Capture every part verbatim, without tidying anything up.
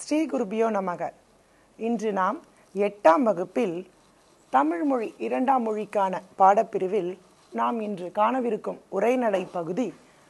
ஸ்ரீ குருபியோ நமக. இன்று நாம் எட்டாம் வகுப்பில் தமிழ் மொழி இரண்டாம் மொழிக்கான பாடப்பிரிவில் நாம் இன்று காணவிருக்கும் உரைநடை பகுதி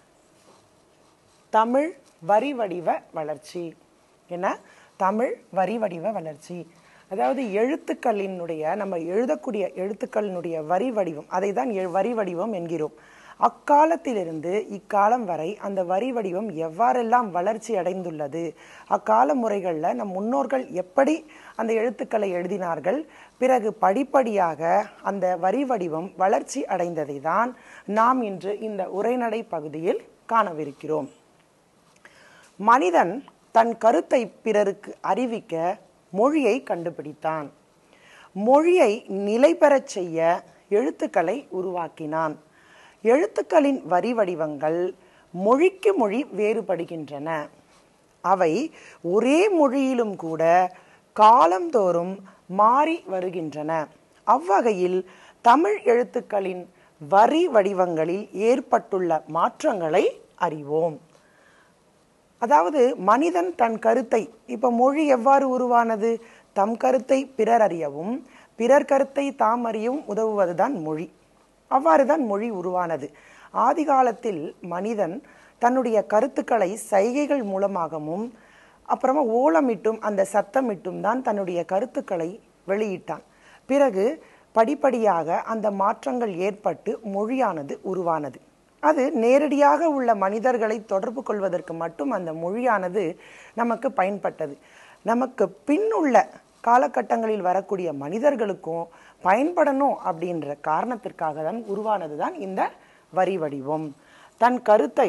தமிழ் வரி வடிவ வளர்ச்சி. என்ன? தமிழ் வரி வடிவ வளர்ச்சி. அதாவது எழுத்துக்களினுடைய நம்ம எழுதக்கூடிய எழுத்துக்களினுடைய வரி வடிவம், அதை தான் வரி வடிவம் என்கிறோம். அக்காலத்திலிருந்து இக்காலம் வரை அந்த வரி வடிவம் எவ்வாறெல்லாம் வளர்ச்சி அடைந்துள்ளது, அக்கால முறைகளில் நம் முன்னோர்கள் எப்படி அந்த எழுத்துக்களை எழுதினார்கள், பிறகு படிப்படியாக அந்த வரி வடிவம் வளர்ச்சி அடைந்ததை தான் நாம் இன்று இந்த உரைநடை பகுதியில் காணவிருக்கிறோம். மனிதன் தன் கருத்தை பிறருக்கு அறிவிக்க மொழியை கண்டுபிடித்தான். மொழியை நிலை பெறச் செய்ய எழுத்துக்களை உருவாக்கினான். எழுத்துக்களின் வரி வடிவங்கள் மொழிக்கு மொழி வேறுபடுகின்றன. அவை ஒரே மொழியிலும் கூட காலந்தோறும் மாறி வருகின்றன. அவ்வகையில் தமிழ் எழுத்துக்களின் வரி வடிவங்களில் ஏற்பட்டுள்ள மாற்றங்களை அறிவோம். அதாவது மனிதன் தன் கருத்தை, இப்போ மொழி எவ்வாறு உருவானது? தம் கருத்தை பிறர் அறியவும் பிறர் கருத்தை தாம் அறியவும் உதவுவதுதான் மொழி. அவ்வாறு தான் மொழி உருவானது. ஆதி காலத்தில் மனிதன் தன்னுடைய கருத்துக்களை சைகைகள் மூலமாகவும் அப்புறமா ஓலமிட்டும் அந்த சத்தமிட்டும் தான் தன்னுடைய கருத்துக்களை வெளியிட்டான். பிறகு படிப்படியாக அந்த மாற்றங்கள் ஏற்பட்டு மொழியானது உருவானது. அது நேரடியாக உள்ள மனிதர்களை தொடர்பு கொள்வதற்கு மட்டும் அந்த மொழியானது நமக்கு பயன்பட்டது. நமக்கு பின்னுள்ள காலகட்டங்களில் வரக்கூடிய மனிதர்களுக்கும் பயன்படணும் அப்படின்ற காரணத்திற்காக தான் உருவானது தான் இந்த வரி வடிவம். தன் கருத்தை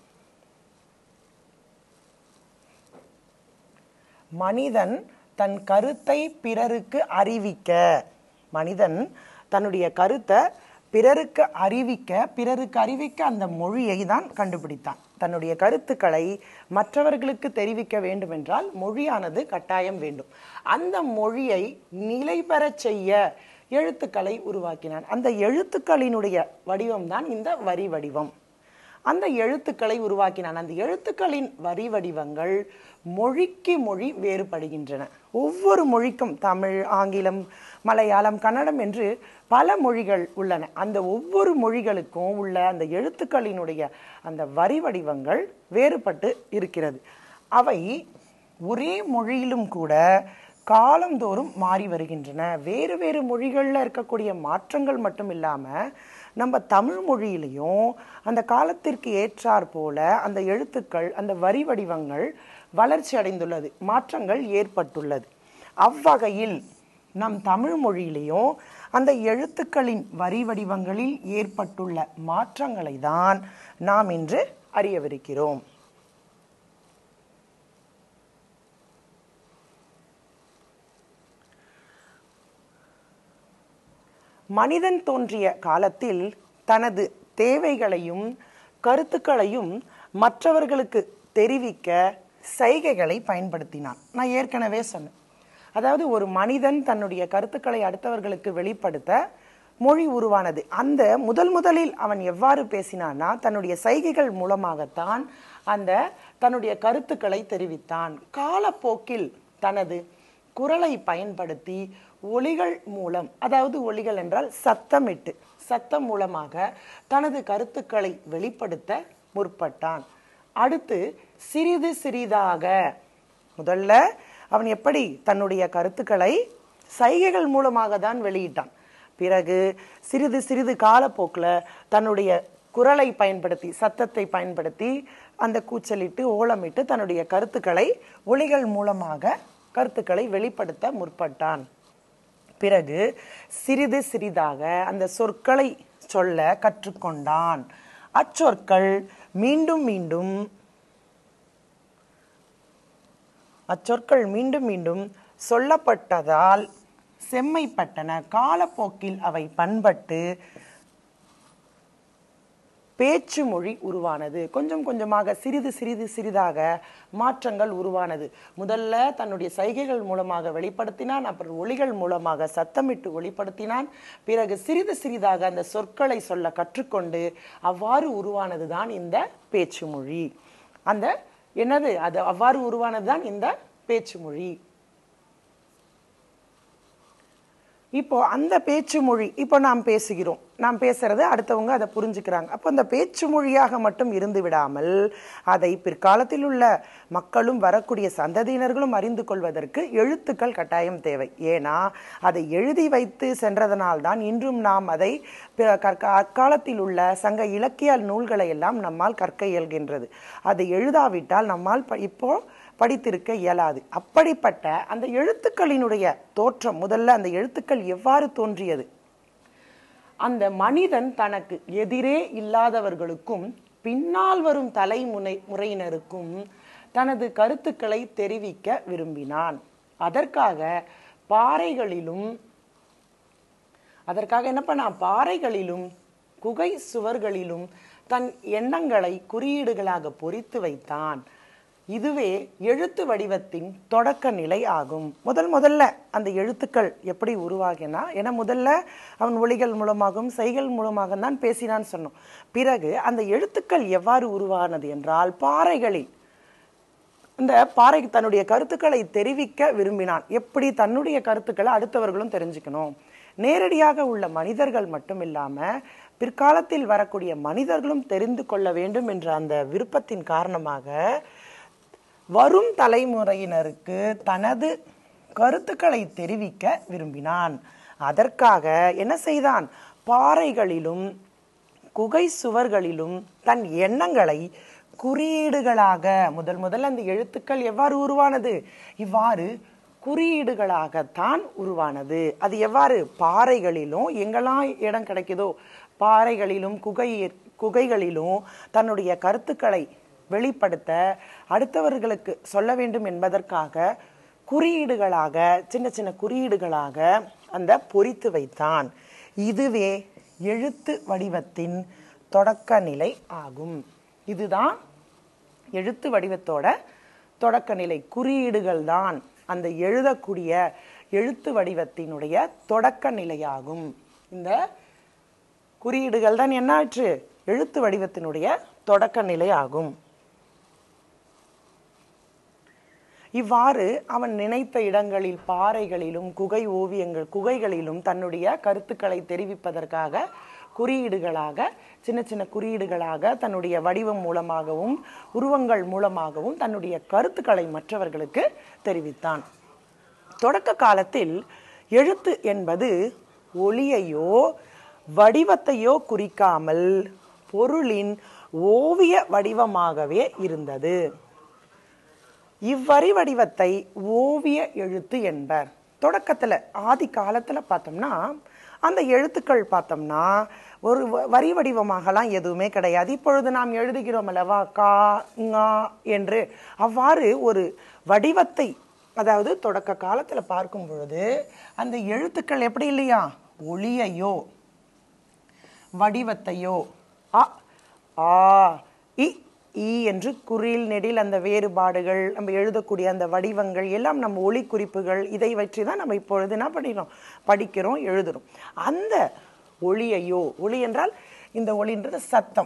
மனிதன் தன் கருத்தை பிறருக்கு அறிவிக்க, மனிதன் தன்னுடைய கருத்தை பிறருக்கு அறிவிக்க பிறருக்கு அறிவிக்க அந்த மொழியை தான் கண்டுபிடித்தான். தன்னுடைய கருத்துக்களை மற்றவர்களுக்கு தெரிவிக்க வேண்டும் என்றால் மொழியானது கட்டாயம் வேண்டும். அந்த மொழியை நிலை பெறச் செய்ய எழுத்துக்களை உருவாக்கினான். அந்த எழுத்துக்களினுடைய வடிவம்தான் இந்த வரி வடிவம். அந்த எழுத்துக்களை உருவாக்கினான். அந்த எழுத்துக்களின் வரி வடிவங்கள் மொழிக்கு மொழி வேறுபடுகின்றன. ஒவ்வொரு மொழிக்கும் தமிழ், ஆங்கிலம், மலையாளம், கன்னடம் என்று பல மொழிகள் உள்ளன. அந்த ஒவ்வொரு மொழிகளுக்கும் உள்ள அந்த எழுத்துக்களினுடைய அந்த வரி வடிவங்கள் வேறுபட்டு இருக்கிறது. அவை ஒரே மொழியிலும் கூட காலந்தோறும் மாறி வருகின்றன. வேறு வேறு மொழிகளில் இருக்கக்கூடிய மாற்றங்கள் மட்டும் இல்லாமல் நம்ம தமிழ் மொழியிலையும் அந்த காலத்திற்கு ஏற்றாற் போல அந்த எழுத்துக்கள், அந்த வரி வடிவங்கள் வளர்ச்சி அடைந்துள்ளது, மாற்றங்கள் ஏற்பட்டுள்ளது. அவ்வகையில் நம் தமிழ் மொழியிலையும் அந்த எழுத்துக்களின் வரி வடிவங்களில் ஏற்பட்டுள்ள மாற்றங்களை தான் நாம் இன்று அறியவிருக்கிறோம். மனிதன் தோன்றிய காலத்தில் தனது தேவைகளையும் கருத்துக்களையும் மற்றவர்களுக்கு தெரிவிக்க சைகைகளை பயன்படுத்தினான். நான் ஏற்கனவே சொன்னேன். அதாவது ஒரு மனிதன் தன்னுடைய கருத்துக்களை அடுத்தவர்களுக்கு வெளிப்படுத்த மொழி உருவானது. அந்த முதல் முதலில் அவன் எவ்வாறு பேசினான்னா தன்னுடைய சைகைகள் மூலமாகத்தான் அந்த தன்னுடைய கருத்துக்களை தெரிவித்தான். காலப்போக்கில் தனது குரலை பயன்படுத்தி ஒலிகள் மூலம், அதாவது ஒலிகள் என்றால் சத்தமிட்டு, சத்தம் மூலமாக தனது கருத்துக்களை வெளிப்படுத்த முற்பட்டான். அடுத்து சிறிது சிறிதாக, முதல்ல அவன் எப்படி தன்னுடைய கருத்துக்களை சைகைகள் மூலமாக தான் வெளியிட்டான். பிறகு சிறிது சிறிது காலப்போக்கில் தன்னுடைய குரலை பயன்படுத்தி, சத்தத்தை பயன்படுத்தி அந்த கூச்சலிட்டு ஓலமிட்டு தன்னுடைய கருத்துக்களை ஒலிகள் மூலமாக கருத்துக்களை வெளிப்படுத்த முற்பட்டான். பிறகு சிறிது சிறிதாக அந்த சொற்களை சொல்ல கற்றுக்கொண்டான். அச்சொற்கள் மீண்டும் மீண்டும் அச்சொற்கள் மீண்டும் மீண்டும் சொல்லப்பட்டதால் செம்மைப்பட்டன. காலப்போக்கில் அவை பண்பட்டு பேச்சு மொழி உருவானது. கொஞ்சம் கொஞ்சமாக சிறிது சிறிது சிறிதாக மாற்றங்கள் உருவானது. முதல்ல தன்னுடைய சைகைகள் மூலமாக வெளிப்படுத்தினான், அப்புறம் ஒலிகள் மூலமாக சத்தமிட்டு வெளிப்படுத்தினான். பிறகு சிறிது சிறிதாக அந்த சொற்களை சொல்ல கற்றுக்கொண்டு அவ்வாறு உருவானது தான் இந்த பேச்சு மொழி. அந்த என்னது அது அவ்வாறு உருவானது தான் இந்த பேச்சு மொழி. இப்போ அந்த பேச்சு மொழி இப்போ நாம் பேசுகிறோம், நாம் பேசுறது அடுத்தவங்க அதை புரிஞ்சுக்கிறாங்க. அப்போ அந்த பேச்சு மொழியாக மட்டும் இருந்து விடாமல் அதை பிற்காலத்தில் உள்ள மக்களும் வரக்கூடிய சந்ததியினர்களும் அறிந்து கொள்வதற்கு எழுத்துக்கள் கட்டாயம் தேவை. ஏன்னா அதை எழுதி வைத்து சென்றதனால்தான் இன்றும் நாம் அதை அக்காலத்தில் உள்ள சங்க இலக்கிய நூல்களை எல்லாம் நம்மால் கற்க இயல்கின்றது. அதை எழுதாவிட்டால் நம்மால் இப்போ படித்திருக்க இயலாது. அப்படிப்பட்ட அந்த எழுத்துக்களினுடைய தோற்றம், முதல்ல அந்த எழுத்துக்கள் எவ்வாறு தோன்றியது? அந்த மனிதன் தனக்கு எதிரே இல்லாதவர்களுக்கும் பின்னால் வரும் தலைமுறை முறையினருக்கும் தனது கருத்துக்களை தெரிவிக்க விரும்பினான். அதற்காக பாறைகளிலும் அதற்காக என்ன பண்ணான் பாறைகளிலும் குகை சுவர்களிலும் தன் எண்ணங்களை குறியீடுகளாக பொறித்து வைத்தான். இதுவே எழுத்து வடிவத்தின் தொடக்க நிலை ஆகும். முதல் முதல்ல அந்த எழுத்துக்கள் எப்படி உருவாகினா, ஏன்னா முதல்ல அவன் ஒலிகள் மூலமாகவும் செய்கள் மூலமாக தான் பேசினான்னு சொன்னோம். பிறகு அந்த எழுத்துக்கள் எவ்வாறு உருவானது என்றால் பாறைகளில் இந்த பாறை தன்னுடைய கருத்துக்களை தெரிவிக்க விரும்பினான். எப்படி தன்னுடைய கருத்துக்களை அடுத்தவர்களும் தெரிஞ்சுக்கணும். நேரடியாக உள்ள மனிதர்கள் மட்டும் இல்லாம பிற்காலத்தில் வரக்கூடிய மனிதர்களும் தெரிந்து கொள்ள வேண்டும் என்ற அந்த விருப்பத்தின் காரணமாக வரும் தலைமுறையினருக்கு தனது கருத்துக்களை தெரிவிக்க விரும்பினான். அதற்காக என்ன செய்தான்? பாறைகளிலும் குகை சுவர்களிலும் தன் எண்ணங்களை குறியீடுகளாக, முதல் முதல் அந்த எழுத்துக்கள் எவ்வாறு உருவானது? இவ்வாறு குறியீடுகளாகத்தான் உருவானது. அது எவ்வாறு? பாறைகளிலும் எங்கெல்லாம் இடம் கிடைக்குதோ பாறைகளிலும் குகை குகைகளிலும் தன்னுடைய கருத்துக்களை வெளிப்படுத்த அடுத்தவர்களுக்கு சொல்ல வேண்டும் என்பதற்காக குறியீடுகளாக, சின்ன சின்ன குறியீடுகளாக அந்த பொறித்து வைத்தான். இதுவே எழுத்து வடிவத்தின் தொடக்க நிலை ஆகும். இதுதான் எழுத்து வடிவத்தோட தொடக்க நிலை. குறியீடுகள் தான் அந்த எழுதக்கூடிய எழுத்து வடிவத்தினுடைய தொடக்க நிலையாகும். இந்த குறியீடுகள் தான் என்னாச்சு? எழுத்து வடிவத்தினுடைய தொடக்க நிலை ஆகும். இவ்வாறு அவன் நினைத்த இடங்களில் பாறைகளிலும் குகை ஓவியங்கள் குகைகளிலும் தன்னுடைய கருத்துக்களை தெரிவிப்பதற்காக குறியீடுகளாக, சின்ன சின்ன குறியீடுகளாக தன்னுடைய வடிவம் மூலமாகவும் உருவங்கள் மூலமாகவும் தன்னுடைய கருத்துக்களை மற்றவர்களுக்கு தெரிவித்தான். தொடக்க காலத்தில் எழுத்து என்பது ஒளியையோ வடிவத்தையோ குறிக்காமல் பொருளின் ஓவிய வடிவமாகவே இருந்தது. இவ்வரி வடிவத்தை ஓவிய எழுத்து என்பர். தொடக்கத்துல ஆதி காலத்துல பார்த்தோம்னா அந்த எழுத்துக்கள் பார்த்தோம்னா ஒரு வரி வடிவமாகலாம் எதுவுமே கிடையாது. இப்பொழுது நாம் எழுதுகிறோம் அல்லவா, கா ஙா என்று, அவ்வாறு ஒரு வடிவத்தை, அதாவது தொடக்க காலத்துல பார்க்கும் பொழுது அந்த எழுத்துக்கள் எப்படி இல்லையா, ஒளியையோ வடிவத்தையோ அ ஆ இ ஈ என்று குறில் நெடில் அந்த வேறுபாடுகள், நம்ம எழுதக்கூடிய அந்த வடிவங்கள் எல்லாம் நம்ம ஒளி குறிப்புகள், இதை வச்சு தான் நம்ம இப்பொழுது என்ன பண்ணிடுறோம், படிக்கிறோம், எழுதுறோம். அந்த ஒளியையோ, ஒளி என்றால் இந்த ஒளின்றது சத்தம்,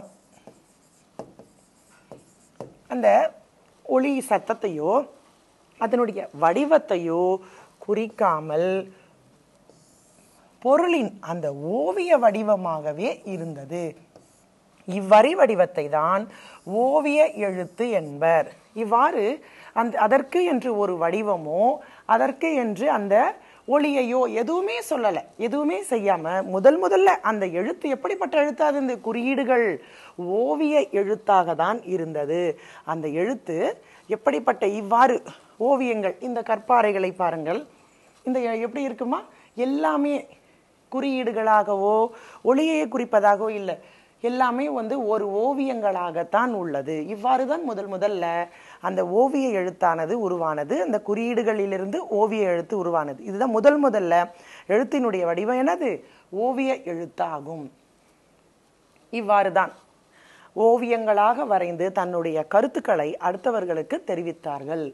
அந்த ஒளி சத்தத்தையோ அதனுடைய வடிவத்தையோ குறிக்காமல் பொருளின் அந்த ஓவிய வடிவமாகவே இருந்தது. இவ்வரி வடிவத்தை தான் ஓவிய எழுத்து என்பர். இவ்வாறு அந்த அதற்கு என்று ஒரு வடிவமோ அதற்கு என்று அந்த ஒளியையோ எதுவுமே சொல்லலை, எதுவுமே செய்யாம முதல் முதல்ல அந்த எழுத்து எப்படிப்பட்ட எழுத்தாக இந்த குறியீடுகள் ஓவிய எழுத்தாக தான் இருந்தது. அந்த எழுத்து எப்படிப்பட்ட, இவ்வாறு ஓவியங்கள், இந்த கற்பாறைகளை பாருங்கள், இந்த எப்படி இருக்குமா, எல்லாமே குறியீடுகளாகவோ ஒளியை குறிப்பதாகவோ இல்லை, எல்லாமே வந்து ஒரு ஓவியங்களாகத்தான் உள்ளது. இவ்வாறு தான் முதல் முதல்ல அந்த ஓவிய எழுத்தானது உருவானது. அந்த குறியீடுகளிலிருந்து ஓவிய எழுத்து உருவானது. இதுதான் முதல் முதல்ல எழுத்தினுடைய வடிவம் என்னது, ஓவிய எழுத்தாகும். இவ்வாறு தான் ஓவியங்களாக வரைந்து தன்னுடைய கருத்துக்களை அடுத்தவர்களுக்கு தெரிவித்தார்கள்.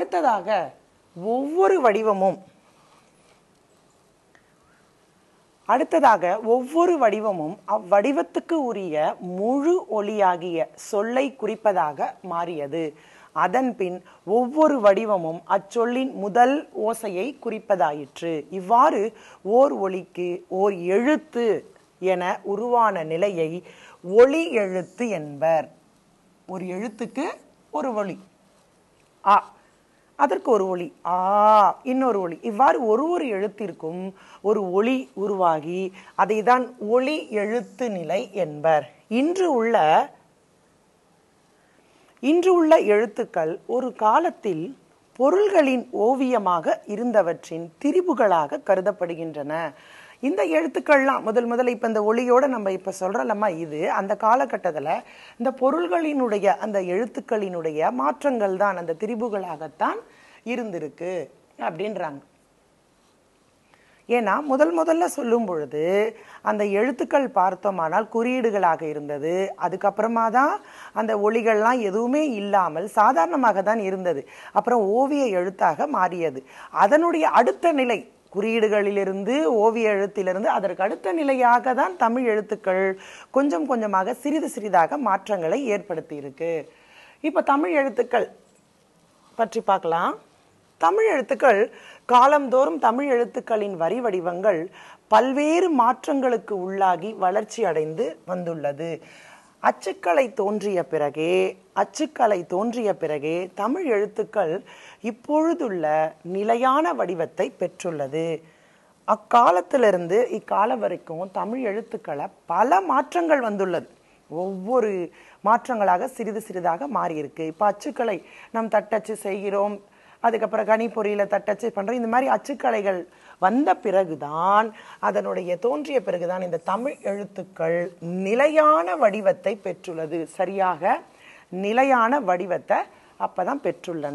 அடுத்ததாக ஒவ்வொரு வடிவமும் அடுத்ததாக ஒவ்வொரு வடிவமும் அவ்வடிவத்துக்கு உரிய முழு ஒலியாகிய சொல்லை குறிப்பதாக மாறியது. அதன்பின் ஒவ்வொரு வடிவமும் அச்சொல்லின் முதல் ஓசையை குறிப்பதாயிற்று. இவ்வாறு ஓர் ஒலிக்கு ஓர் எழுத்து என உருவான நிலையை ஒலி எழுத்து என்பர். ஒரு எழுத்துக்கு ஒரு ஒலி ஆ, அதற்கு ஒரு ஒலி ஆ, இன்னொரு ஒலி. இவ்வாறு ஒரு ஒரு எழுத்திற்கும் ஒரு ஒலி உருவாகி அதை தான் ஒலி எழுத்து நிலை என்பர். இன்று உள்ள இன்று உள்ள எழுத்துக்கள் ஒரு காலத்தில் பொருள்களின் ஓவியமாக இருந்தவற்றின் திரிபுகளாக கருதப்படுகின்றன. இந்த எழுத்துக்கள்லாம் முதல் முதல்ல இப்போ இந்த ஒளியோட நம்ம இப்போ சொல்கிறோம்மா, இது அந்த காலகட்டத்தில் இந்த பொருள்களினுடைய அந்த எழுத்துக்களினுடைய மாற்றங்கள் தான் அந்த திரிபுகளாகத்தான் இருந்திருக்கு அப்படின்றாங்க. ஏன்னா முதல் முதல்ல சொல்லும் பொழுது அந்த எழுத்துக்கள் பார்த்தோமானால் குறியீடுகளாக இருந்தது. அதுக்கப்புறமா தான் அந்த ஒலிகள்லாம் எதுவுமே இல்லாமல் சாதாரணமாக தான் இருந்தது. அப்புறம் ஓவிய எழுத்தாக மாறியது. அதனுடைய அடுத்த நிலை குறியீடுகளிலிருந்து ஓவிய எழுத்திலிருந்து அதற்கு அடுத்த நிலையாக தான் தமிழ் எழுத்துக்கள் கொஞ்சம் கொஞ்சமாக சிறிது சிறிதாக மாற்றங்களை ஏற்படுத்தி இருக்கு. இப்போ தமிழ் எழுத்துக்கள் பற்றி பார்க்கலாம். தமிழ் எழுத்துக்கள் காலந்தோறும் தமிழ் எழுத்துக்களின் வரி வடிவங்கள் பல்வேறு மாற்றங்களுக்கு உள்ளாகி வளர்ச்சி அடைந்து வந்துள்ளது. அச்சுக்கலை தோன்றிய பிறகே அச்சுக்கலை தோன்றிய பிறகே தமிழ் எழுத்துக்கள் இப்பொழுதுள்ள நிலையான வடிவத்தை பெற்றுள்ளது. அக்காலத்திலிருந்து இக்கால வரைக்கும் தமிழ் எழுத்துக்களை பல மாற்றங்கள் வந்துள்ளது. ஒவ்வொரு மாற்றங்களாக சிறிது சிறிதாக மாறியிருக்கு. இப்போ அச்சுக்கலை நம் தட்டச்சு செய்கிறோம், அதுக்கப்புறம் கணிப்பொறியில் தட்டச்சு பண்ணுறோம். இந்த மாதிரி அச்சுக்கலைகள் வந்த பிறகுதான், அதனுடைய தோன்றிய பிறகுதான் இந்த தமிழ் எழுத்துக்கள் நிலையான வடிவத்தை பெற்றுள்ளது. சரியாக நிலையான வடிவத்தை அப்பதான் பெற்றுள்ளன.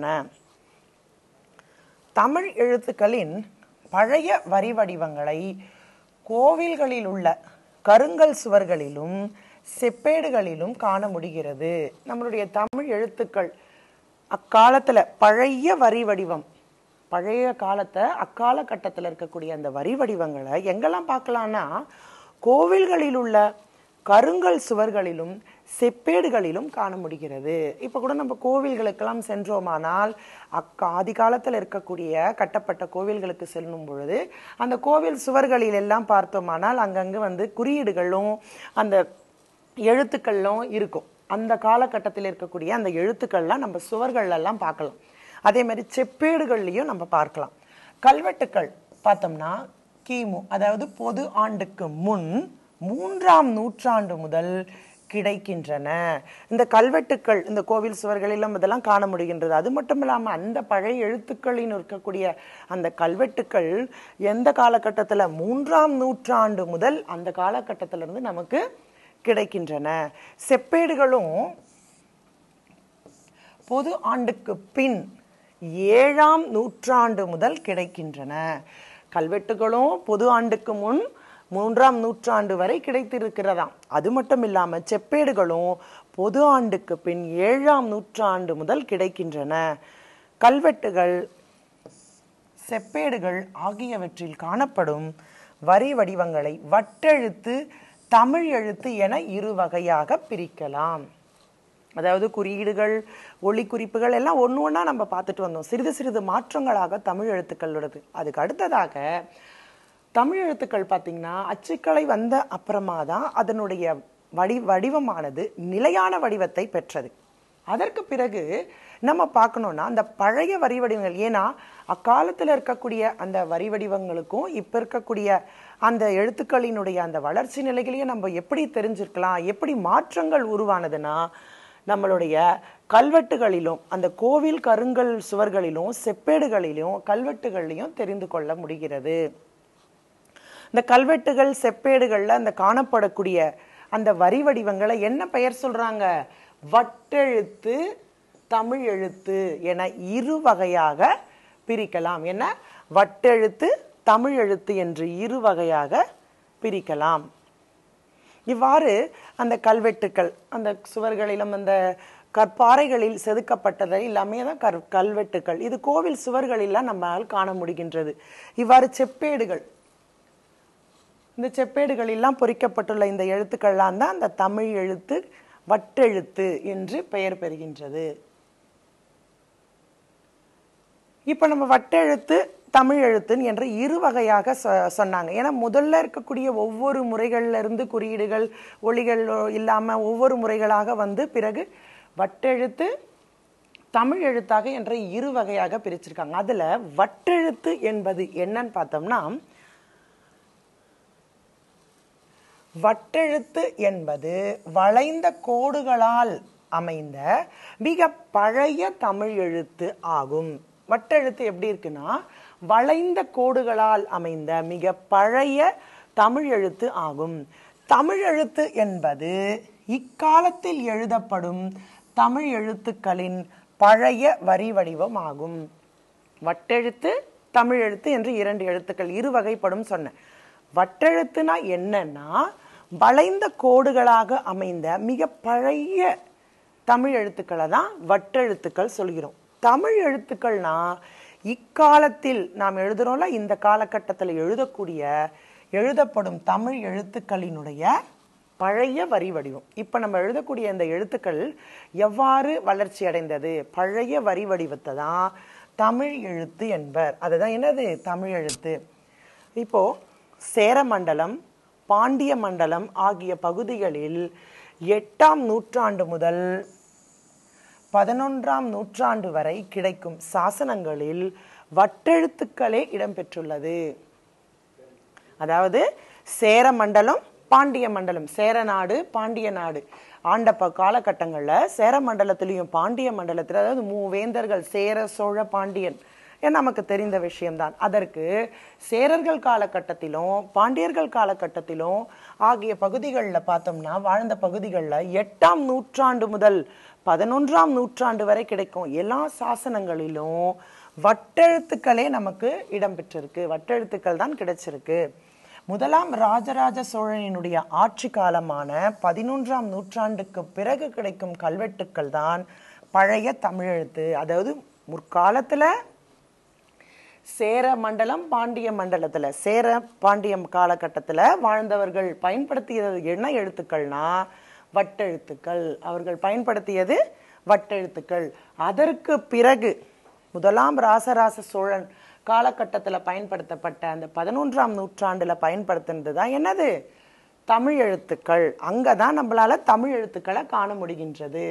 தமிழ் எழுத்துக்களின் பழைய வரி வடிவங்களை கோவில்களில் உள்ள கருங்கல் சுவர்களிலும் செப்பேடுகளிலும் காண முடிகிறது. நம்மளுடைய தமிழ் எழுத்துக்கள் அக்காலத்துல பழைய வரி வடிவம், பழைய காலத்தை அக்கால கட்டத்தில் இருக்கக்கூடிய அந்த வரி வடிவங்களை எங்கெல்லாம் பார்க்கலாம்னா கோவில்களில் உள்ள கருங்கல் சுவர்களிலும் செப்பேடுகளிலும் காண முடிகிறது. இப்போ கூட நம்ம கோவில்களுக்கெல்லாம் சென்றோமானால் அக்கா ஆதி காலத்தில் இருக்கக்கூடிய கட்டப்பட்ட கோவில்களுக்கு செல்லும் பொழுது அந்த கோவில் சுவர்களில் எல்லாம் பார்த்தோமானால் அங்கங்கே வந்து குறியீடுகளும் அந்த எழுத்துக்களும் இருக்கும். அந்த காலகட்டத்தில் இருக்கக்கூடிய அந்த எழுத்துக்கள்லாம் நம்ம சுவர்களெல்லாம் பார்க்கலாம். அதே மாதிரி செப்பேடுகள்லையும் நம்ம பார்க்கலாம். கல்வெட்டுக்கள் பார்த்தோம்னா கிமு, அதாவது பொது ஆண்டுக்கு முன் மூன்றாம் நூற்றாண்டு முதல் கிடைக்கின்றன. இந்த கல்வெட்டுக்கள் இந்த கோவில் சுவர்களிலும் இதெல்லாம் காண முடிகின்றது. அது மட்டும் இல்லாமல் அந்த பழைய எழுத்துக்களின் இருக்கக்கூடிய அந்த கல்வெட்டுக்கள் எந்த காலகட்டத்தில், மூன்றாம் நூற்றாண்டு முதல் அந்த காலகட்டத்திலிருந்து நமக்கு கிடைக்கின்றன. செப்பேடுகளும் பொது ஆண்டுக்கு பின் ஏழாம் நூற்றாண்டு முதல் கிடைக்கின்றன. கல்வெட்டுகளும் பொது ஆண்டுக்கு முன் மூன்றாம் நூற்றாண்டு வரை கிடைத்திருக்கிறதாம். அது மட்டும் இல்லாமல் செப்பேடுகளும் பொது ஆண்டுக்கு பின் ஏழாம் நூற்றாண்டு முதல் கிடைக்கின்றன. கல்வெட்டுகள், செப்பேடுகள் ஆகியவற்றில் காணப்படும் வரி வடிவங்களை வட்டெழுத்து, தமிழ் எழுத்து என இரு வகையாக பிரிக்கலாம். அதாவது குறியீடுகள், ஒளி குறிப்புகள் எல்லாம் ஒன்று ஒன்றா நம்ம பார்த்துட்டு வந்தோம். சிறிது சிறிது மாற்றங்களாக தமிழ் எழுத்துக்களோடது. அதுக்கு அடுத்ததாக தமிழ் எழுத்துக்கள் பார்த்தீங்கன்னா அச்சுக்கலை வந்த அப்புறமா தான் அதனுடைய வடி வடிவமானது நிலையான வடிவத்தை பெற்றது. அதற்கு பிறகு நம்ம பார்க்கணும்னா அந்த பழைய வரி வடிவங்கள், ஏன்னா அக்காலத்தில் இருக்கக்கூடிய அந்த வரி வடிவங்களுக்கும் இப்போ இருக்கக்கூடிய அந்த எழுத்துக்களினுடைய அந்த வளர்ச்சி நிலைகளையும் நம்ம எப்படி தெரிஞ்சிருக்கலாம், எப்படி மாற்றங்கள் உருவானதுன்னா நம்மளுடைய கல்வெட்டுகளிலும் அந்த கோவில் கருங்கல் சுவர்களிலும் செப்பேடுகளிலும் கல்வெட்டுகளிலும் தெரிந்து கொள்ள முடிகிறது. இந்த கல்வெட்டுகள் செப்பேடுகள்ல அந்த காணப்படக்கூடிய அந்த வரி வடிவங்களை என்ன பெயர் சொல்றாங்க? வட்டெழுத்து, தமிழ் எழுத்து என இரு வகையாக பிரிக்கலாம். என்ன? வட்டெழுத்து, தமிழ் எழுத்து என்று இரு வகையாக பிரிக்கலாம். இவ்வாறு அந்த கல்வெட்டுக்கள் அந்த சுவர்களிலும் அந்த கற்பாறைகளில் செதுக்கப்பட்டதை எல்லாமே தான் கற் கல்வெட்டுக்கள். இது கோவில் சுவர்களிலாம் நம்மால் காண முடிகின்றது. இவ்வாறு செப்பேடுகள், இந்த செப்பேடுகள் எல்லாம் பொறிக்கப்பட்டுள்ள இந்த எழுத்துக்கள்லாம் தான் அந்த தமிழ் எழுத்து வட்டெழுத்து என்று பெயர் பெறுகின்றது. இப்போ நம்ம வட்டெழுத்து தமிழ் எழுத்துன்னு என்ற இரு வகையாக சொன்னாங்க. ஏன்னா முதல்ல இருக்கக்கூடிய ஒவ்வொரு முறைகள்ல இருந்து குறியீடுகள் ஒளிகள் இல்லாமல் ஒவ்வொரு முறைகளாக வந்து பிறகு வட்டெழுத்து தமிழ் எழுத்தாக என்ற இரு வகையாக பிரிச்சிருக்காங்க. அதுல வட்டெழுத்து என்பது என்னன்னு பார்த்தோம்னா, வட்டெழுத்து என்பது வளைந்த கோடுகளால் அமைந்த மிக பழைய தமிழ் எழுத்து ஆகும். வட்டெழுத்து எப்படி இருக்குன்னா, வளைந்த கோடுகளால் அமைந்த மிக பழைய தமிழ் எழுத்து ஆகும். தமிழ் எழுத்து என்பது இக்காலத்தில் எழுதப்படும் தமிழ் எழுத்துக்களின் பழைய வரி வடிவம் ஆகும். வட்டெழுத்து தமிழ் எழுத்து என்று இரண்டு எழுத்துக்கள் இரு வகைப்படும் சொன்னேன். வட்டெழுத்துனா என்னன்னா, வளைந்த கோடுகளாக அமைந்த மிக பழைய தமிழ் எழுத்துக்களை தான் வட்டெழுத்துக்கள் சொல்கிறோம். தமிழ் எழுத்துக்கள்னா இக்காலத்தில் நாம் எழுதுறோம்ல, இந்த காலகட்டத்தில் எழுதக்கூடிய எழுதப்படும் தமிழ் எழுத்துக்களினுடைய பழைய வரி வடிவம். இப்போ நம்ம எழுதக்கூடிய இந்த எழுத்துக்கள் எவ்வாறு வளர்ச்சி அடைந்தது, பழைய வரி வடிவத்தை தான் தமிழ் எழுத்து என்பர். அதுதான் என்னது தமிழ் எழுத்து. இப்போ சேர மண்டலம், பாண்டிய மண்டலம் ஆகிய பகுதிகளில் எட்டாம் நூற்றாண்டு முதல் பதினொன்றாம் நூற்றாண்டு வரை கிடைக்கும் சாசனங்களில் வட்டெழுத்துக்களே இடம்பெற்றுள்ளது. அதாவது சேர மண்டலம், பாண்டிய மண்டலம், சேர நாடு பாண்டிய நாடு ஆண்ட காலகட்டங்களில் சேர மண்டலத்திலையும் பாண்டிய மண்டலத்தில், அதாவது மூவேந்தர்கள் சேர சோழ பாண்டியன் நமக்கு தெரிந்த விஷயம்தான். அதற்கு சேரர்கள் காலகட்டத்திலும் பாண்டியர்கள் காலகட்டத்திலும் ஆகிய பகுதிகளில் பார்த்தோம்னா, வாழ்ந்த பகுதிகளில் எட்டாம் நூற்றாண்டு முதல் பதினொன்றாம் நூற்றாண்டு வரை கிடைக்கும் எல்லா சாசனங்களிலும் வட்டெழுத்துக்களே நமக்கு இடம்பெற்றிருக்கு. வட்டெழுத்துக்கள் தான் கிடைச்சிருக்கு. முதலாம் ராஜராஜ சோழனினுடைய ஆட்சி காலமான பதினொன்றாம் நூற்றாண்டுக்கு பிறகு கிடைக்கும் கல்வெட்டுக்கள் தான் பழைய தமிழெழுத்து. அதாவது முற்காலத்துல சேர மண்டலம் பாண்டிய மண்டலத்துல சேர பாண்டிய காலகட்டத்துல வாழ்ந்தவர்கள் பயன்படுத்தியது என்ன எழுத்துக்கள்னா வட்டெழுத்துக்கள். அவர்கள் பயன்படுத்தியது வட்டெழுத்துக்கள். அதற்கு பிறகு முதலாம் ராசராச சோழன் காலகட்டத்தில் பயன்படுத்தப்பட்ட அந்த பதினொன்றாம் நூற்றாண்டுல பயன்படுத்தினது தான் என்னது தமிழ் எழுத்துக்கள். அங்கதான் நம்மளால தமிழ் எழுத்துக்களை காண முடிகின்றது.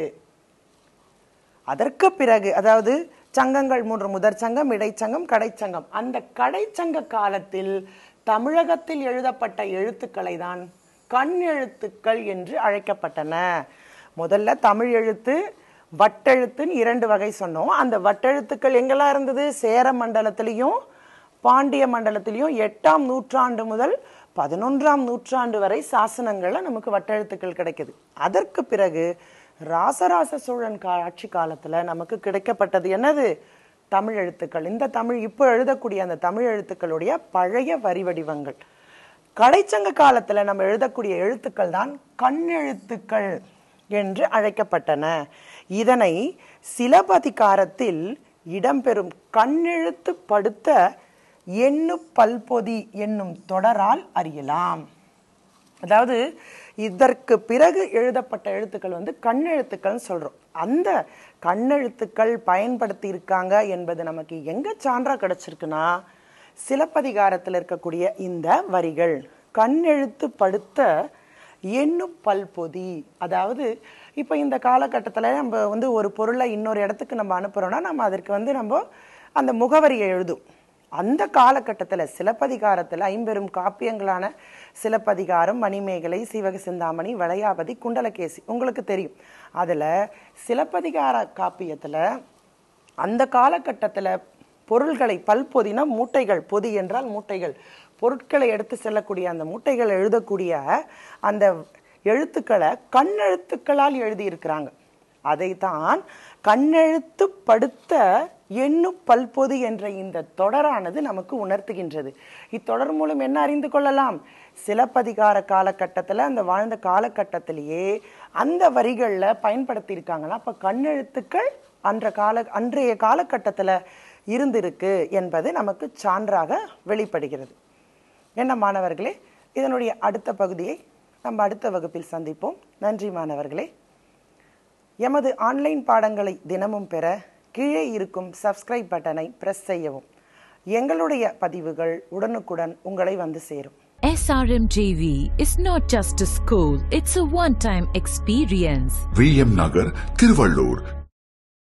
அதற்கு பிறகு அதாவது சங்கங்கள் மூன்று, முதற் சங்கம், இடைச்சங்கம், கடைச்சங்கம். அந்த கடைச்சங்க காலத்தில் தமிழகத்தில் எழுதப்பட்ட எழுத்துக்களை தான் கண் எழுத்துக்கள் என்று அழைக்கப்பட்டன. முதல்ல தமிழ் எழுத்து வட்டெழுத்துன்னு இரண்டு வகை சொன்னோம். அந்த வட்டெழுத்துக்கள் எங்கெல்லாம் இருந்தது? சேர மண்டலத்திலையும் பாண்டிய மண்டலத்திலையும் எட்டாம் நூற்றாண்டு முதல் பதினொன்றாம் நூற்றாண்டு வரை சாசனங்கள்ல நமக்கு வட்டெழுத்துக்கள் கிடைக்குது. அதற்கு பிறகு ராசராச சோழன் கா ஆட்சி காலத்துல நமக்கு கிடைக்கப்பட்டது என்னது? தமிழ் எழுத்துக்கள். இந்த தமிழ் இப்போ எழுதக்கூடிய அந்த தமிழ் எழுத்துக்களுடைய பழைய வரி வடிவங்கள். கடைச்சங்க காலத்துல நம்ம எழுதக்கூடிய எழுத்துக்கள் தான் கண்ணெழுத்துக்கள் என்று அழைக்கப்பட்டன. இதனை சிலப்பதிகாரத்தில் இடம்பெறும் கண்ணெழுத்து படுத்த எண்ணு பல்பொதி என்னும் தொடரால் அறியலாம். அதாவது இதற்கு பிறகு எழுதப்பட்ட எழுத்துக்கள் வந்து கண்ணெழுத்துக்கள் சொல்றோம். அந்த கண்ணெழுத்துக்கள் பயன்படுத்தி இருக்காங்க என்பது நமக்கு எங்க சான்றா கிடைச்சிருக்குன்னா, சிலப்பதிகாரத்தில் இருக்கக்கூடிய இந்த வரிகள் கண்ணெழுத்து படுத்த எண்ணு பல்பொதி. அதாவது இப்போ இந்த காலகட்டத்தில் நம்ம வந்து ஒரு பொருளை இன்னொரு இடத்துக்கு நம்ம அனுப்புறோம்னா நம்ம அதற்கு வந்து நம்ம அந்த முகவரியை எழுதும். அந்த காலகட்டத்தில் சிலப்பதிகாரத்தில் ஐம்பெரும் காப்பியங்களான சிலப்பதிகாரம், மணிமேகலை, சீவக சிந்தாமணி, வளையாபதி, குண்டலகேசி உங்களுக்கு தெரியும். அதில் சிலப்பதிகார காப்பியத்தில் அந்த காலகட்டத்தில் பொருள்களை பல்பொதினா மூட்டைகள், பொதி என்றால் மூட்டைகள், பொருட்களை எடுத்து செல்லக்கூடிய அந்த மூட்டைகள் எழுதக்கூடிய அந்த எழுத்துக்களை கண்ணெழுத்துக்களால் எழுதியிருக்கிறாங்க. அதைத்தான் கண்ணெழுத்து படுத்த எண்ணு பல்பொதி என்ற இந்த தொடரானது நமக்கு உணர்த்துகின்றது. இத்தொடர் மூலம் என்ன அறிந்து கொள்ளலாம்? சிலப்பதிகார காலகட்டத்தில் அந்த வாழ்ந்த காலகட்டத்திலேயே அந்த வரிகளில் பயன்படுத்தி இருக்காங்களா, அப்போ கண்ணெழுத்துக்கள் அன்ற கால அன்றைய காலகட்டத்தில் இருந்திருக்கு என்பது நமக்கு சான்றாக வெளிப்படுகிறது. என்ன மாணவர்களே, இதனுடைய அடுத்த பகுதியை நம்ம அடுத்த வகுப்பில் சந்திப்போம். நன்றி மாணவர்களே. எமது ஆன்லைன் பாடங்களை தினமும் பெற கீழே இருக்கும் சப்ஸ்கிரைப் பட்டனை பிரஸ் செய்யவும். எங்களுடைய பதிவுகள் உடனுக்குடன் உங்களை வந்து சேரும். S R M J V is not just a school, it's a one-time experience. V M Nagar, Tiruvallur.